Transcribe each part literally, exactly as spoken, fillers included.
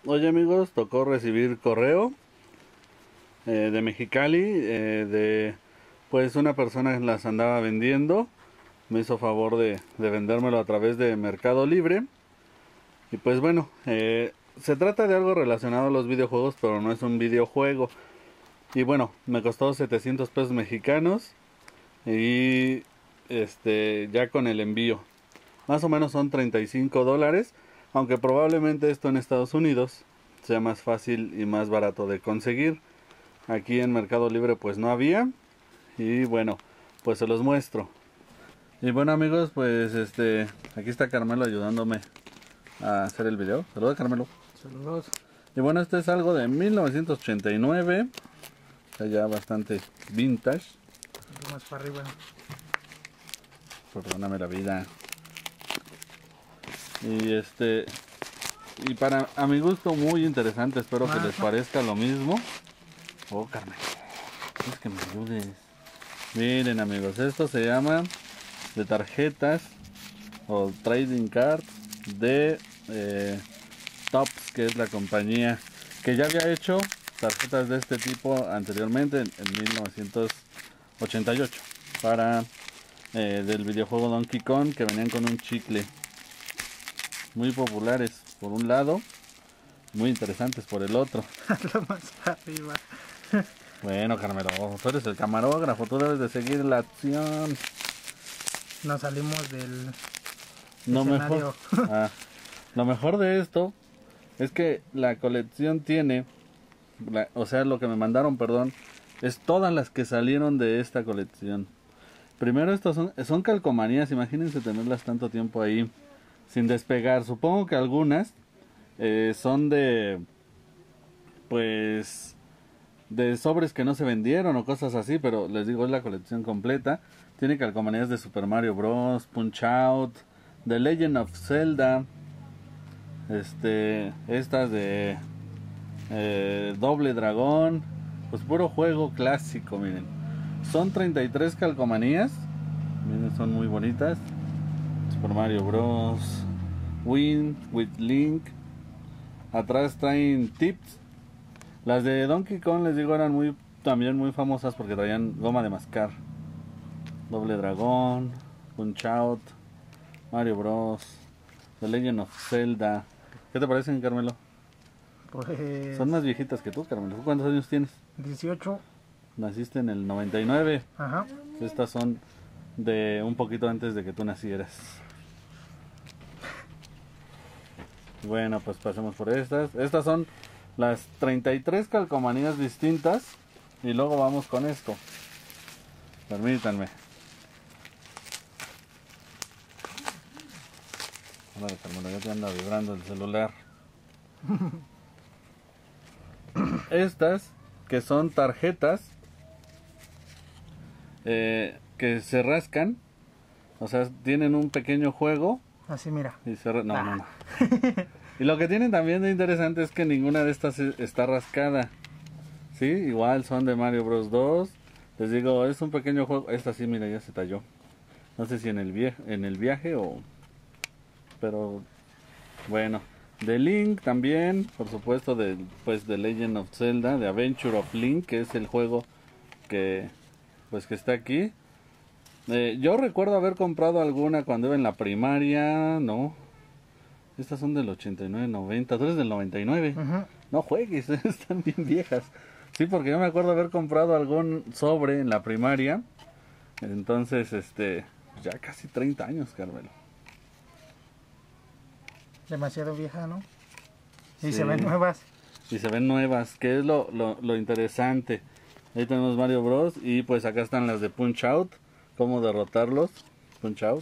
Oye amigos, tocó recibir correo eh, de Mexicali, eh, de pues una persona que las andaba vendiendo, me hizo favor de, de vendérmelo a través de Mercado Libre. Y pues bueno, eh, se trata de algo relacionado a los videojuegos, pero no es un videojuego. Y bueno, me costó setecientos pesos mexicanos y este ya con el envío. Más o menos son treinta y cinco dólares, aunque probablemente esto en Estados Unidos sea más fácil y más barato de conseguir. Aquí en Mercado Libre pues no había. Y bueno, pues se los muestro. Y bueno amigos, pues este aquí está Carmelo ayudándome a hacer el video. Saludos Carmelo. Saludos. Y bueno, este es algo de mil novecientos ochenta y nueve. O sea, ya bastante vintage. Un poco más para arriba. Perdóname la vida. Y este y para a mi gusto muy interesante, espero que les parezca lo mismo. Oh Carmen, es que me ayudes. Miren amigos, esto se llama de tarjetas o trading cards de eh, Topps, que es la compañía que ya había hecho tarjetas de este tipo anteriormente en, en mil novecientos ochenta y ocho para eh, del videojuego Donkey Kong, que venían con un chicle. Muy populares por un lado, muy interesantes por el otro. Lo más arriba. Bueno Carmelo, tú eres el camarógrafo, tú debes de seguir la acción. Nos salimos del No escenario. mejor, ah, lo mejor de esto es que la colección tiene, la, o sea lo que me mandaron, perdón, es todas las que salieron de esta colección. Primero estos son, son calcomanías, imagínense tenerlas tanto tiempo ahí sin despegar. Supongo que algunas eh, son de pues de sobres que no se vendieron o cosas así, pero les digo, es la colección completa. Tiene calcomanías de Super Mario Bros, Punch Out, The Legend of Zelda, este estas de eh, Doble Dragón, pues puro juego clásico. Miren, son treinta y tres calcomanías, miren, son muy bonitas. Super Mario Bros, Win with Link. Atrás traen tips. Las de Donkey Kong, les digo, eran muy también muy famosas porque traían goma de mascar. Doble Dragón, Punch Out, Mario Bros, The Legend of Zelda. ¿Qué te parecen, Carmelo? Pues Son más viejitas que tú, Carmelo. ¿Tú cuántos años tienes? dieciocho. Naciste en el noventa y nueve. Ajá. Estas son de un poquito antes de que tú nacieras. Bueno, pues pasemos por estas. Estas son las treinta y tres calcomanías distintas. Y luego vamos con esto. Permítanme. Ándale, Carmelo, ya te anda vibrando el celular. Estas, que son tarjetas eh, que se rascan. O sea, tienen un pequeño juego. Así mira. Y se... No, ah. no, no. Y lo que tienen también de interesante es que ninguna de estas está rascada. Sí, igual son de Mario Bros dos. Les digo, es un pequeño juego. Esta sí, mira, ya se talló. No sé si en el viaje, en el viaje o... Pero bueno, de Link también, por supuesto, de pues de Legend of Zelda, de Adventure of Link, que es el juego que pues que está aquí. Eh, yo recuerdo haber comprado alguna cuando iba en la primaria, no. Estas son del ochenta y nueve, noventa, tú eres del noventa y nueve. Uh-huh. No juegues, están bien viejas. Sí, porque yo me acuerdo haber comprado algún sobre en la primaria. Entonces, este, ya casi treinta años, Carmelo. Demasiado vieja, ¿no? Y sí. Se ven nuevas. Y se ven nuevas, que es lo, lo, lo interesante. Ahí tenemos Mario Bros. Y pues acá están las de Punch Out. Cómo derrotarlos. Punch Out.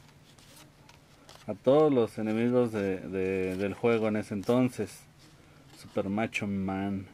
A todos los enemigos de, de, del juego en ese entonces. Super Macho Man.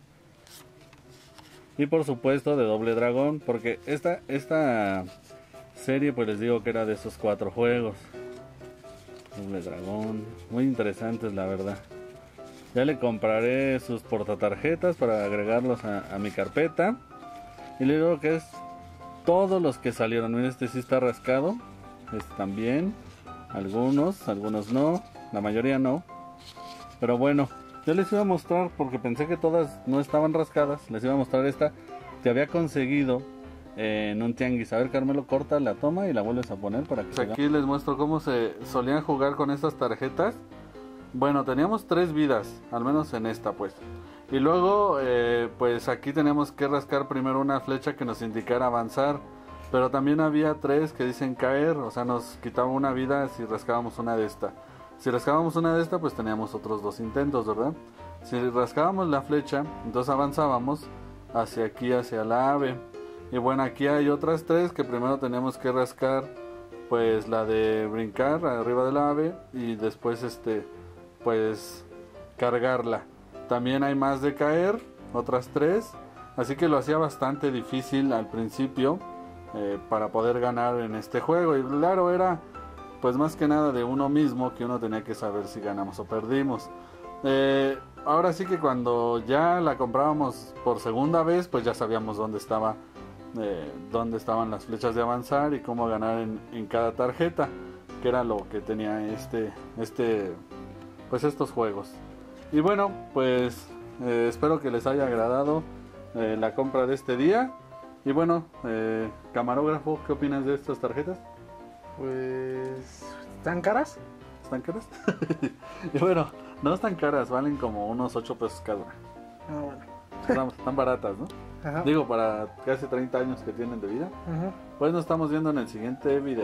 Y por supuesto de Doble Dragón. Porque esta, esta serie pues les digo que era de esos cuatro juegos. Doble Dragón, muy interesantes la verdad. Ya le compraré sus portatarjetas para agregarlos a, a mi carpeta. Y le digo que es todos los que salieron. Miren, este sí está rascado. Este también. Algunos, algunos no. La mayoría no. Pero bueno, Yo les iba a mostrar, porque pensé que todas no estaban rascadas, les iba a mostrar esta que había conseguido eh, en un tianguis. A ver, Carmelo, corta la toma y la vuelves a poner para que se vea. Aquí les muestro cómo se solían jugar con estas tarjetas. Bueno, teníamos tres vidas, al menos en esta pues. Y luego, eh, pues aquí teníamos que rascar primero una flecha que nos indicara avanzar. Pero también había tres que dicen caer, o sea, nos quitaba una vida si rascábamos una de esta. Si rascábamos una de esta, pues teníamos otros dos intentos, ¿verdad? Si rascábamos la flecha, entonces avanzábamos hacia aquí, hacia la ave. Y bueno, aquí hay otras tres que primero teníamos que rascar, pues la de brincar arriba del ave y después este... pues cargarla. También hay más de caer, otras tres, así que lo hacía bastante difícil al principio eh, para poder ganar en este juego. Y claro, era pues más que nada de uno mismo, que uno tenía que saber si ganamos o perdimos. eh, ahora sí que cuando ya la comprábamos por segunda vez, pues ya sabíamos dónde estaba eh, dónde estaban las flechas de avanzar y cómo ganar en, en cada tarjeta, que era lo que tenía este este pues estos juegos. Y bueno, pues eh, espero que les haya agradado eh, la compra de este día. Y bueno, eh, camarógrafo, ¿qué opinas de estas tarjetas? Pues... ¿están caras? ¿Están caras? Y bueno, no están caras, valen como unos ocho pesos cada una. Ah, bueno. Están, están baratas, ¿no? Ajá. Digo, para casi treinta años que tienen de vida. Ajá. Pues nos estamos viendo en el siguiente video.